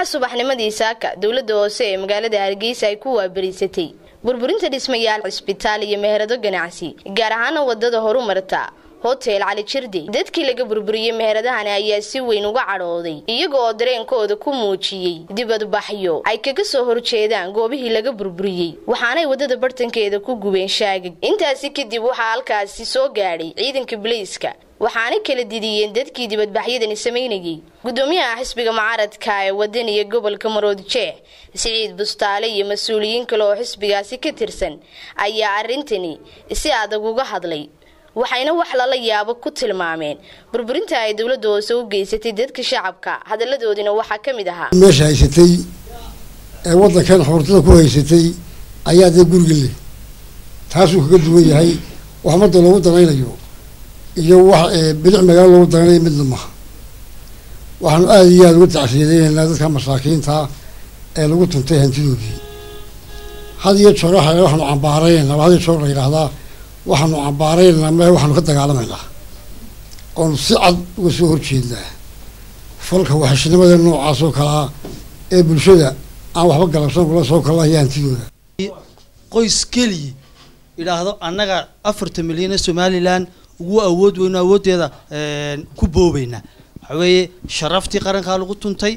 waxa subaxnimadii saaka dawladda hoose ee magaalada Hargeysa ay ku waabirisatay burburinta dhismayaal cisbitaal iyo meherado ganacsi gaar ahaan wadada horumarta hotel Ali Jirdi dadkii laga burburiyay meheradahan ayaa si weyn uga cadhooday iyagoo dareenkooda ku muujiyay dibad baxyo ay kaga soo horjeedaan goobihii laga burburiyay waxaanay wadada bartankeeda ku gubeen shaagig intaasi kadib waxa halkaasi soo gaadhay ciidanka booliiska waxaanay kala didiyeen dadkii dibadbaxyadani sameynayay gudoomiyaha xisbiga mucaaradka ee wadaniga gobolka Maroodijeex Saciid Bustaale iyo mas'uuliyiin kale oo xisbigaasi ka tirsan ayaa arintani si adag uga hadlay waxayna wax la yaabo ku tilmaameen burburinta ay dawladda hoose u geysatay dadka shacabka hadaladoodina waxa kamid ahaa meesha haysatay ee wadankan xortada ku haysatay ayaa dad gurigii taasoo kaga duwan yahay waxmada loogu danaynayo iyo wax bilic magaalo loogu danaynayo mid ma waxaan aad iyo aad uga tacsiideynaa dadka masaakiinta ee lagu tuntay hantidoodii had iyo jeer waxaan cambaarayna had iyo jeer la yiraahdaa waxaanu cambaaraynaa ma waxaanu ka dagaalamayna oo si cad uga soo horjeednaa falka waxashnimada noocaas oo kala ee bulshada aan waxba galabsan kula soo kala yaantidooda qoys keli ilaahdo annaga 4 milyan Somaliland ugu awood weyn awoodeeda ku boobayna waxa weeye sharaftii qaranka lagu tuntay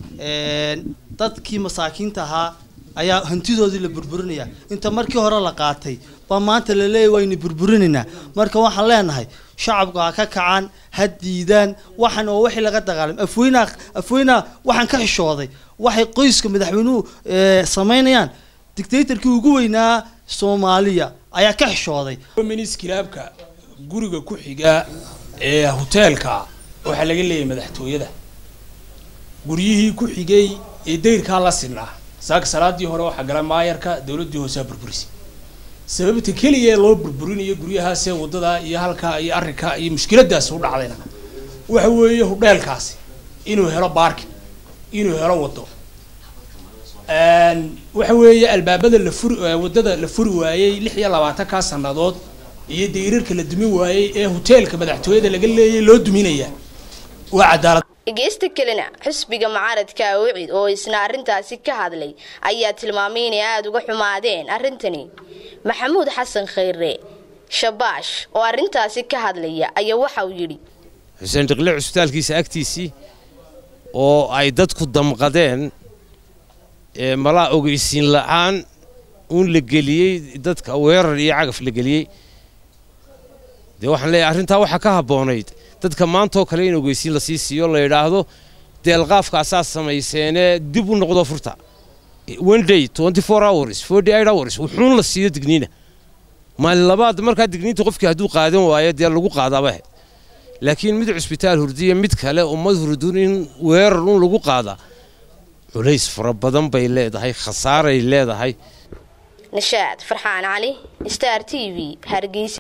dadkii masaakiinta ahaa ayaa hantidoodii la burburinaya inta markii hore la qaatay ba maanta la leeyahay wayna burburinayna marka waxaan leenahay shacabka ka kacaan hadiidaan waxan oo wixii laga dagaalamay afweyna waxaan ka xishooday waxay qoyska madaxweynuhu sameynayaan dictatorkii ugu weynaa Soomaaliya ayaa ka xishooday ministilaabka guriga ku xiga ee hotelka waxa laga leeyahay madaxtooyada guriyihii ku xigay ee deyrka la sinaa saaka salaadii hore waxa galay maayarka dawladda hoose burburisay sababta kaliya loo burburinayo guryahaas ee wadada iyo halka iyo arrinka iyo mushkiladaas u dhacdayna waxa weeye hotelkaasi inuu helo parking inuu helo wado waxa weeye albaabada wadada la furi waayay 26 ka sanadood iyo deyrarka la dumin waayay ee hotelka madaxtooyada laga leeyahay loo duminaya waa cadaalad geesta kalena xisbiga mucaaradka Wicid oo isna arintaasi ka hadlay ayaa tilmaamay in aad uga xumaadeen arintani Maxamuud Xasan Khayre Shabash oo arintaasi ka hadlaya ayaa waxa uu yiri Xuseen Dhiqle cusbitaalkiisa agtiisii oo ay dadku damqadeen mala ogeysiin la'aan uun la geliyay dadka weerar iyo cagaf la geliyay waxaan leeyahay arinta waxa ka haboonayd dadka maanta oo kale in ogeysiin la siiyo la yiraahdo deelqaafka asaas sameeyeen dib u noqdo furta one day 24 hours 48 hours wuxuu la siiyo digniina maal labaad marka digniinta qofkii haduu qaadan waayo dee lagu qaadaba laakiin mid cusbitaal hurdiye mid kale ummad hurdun in weerar lagu qaada culays fara badan bay leedahay khasaaray leedahay Nishaad Farxaan Ali Star TV Hargeysa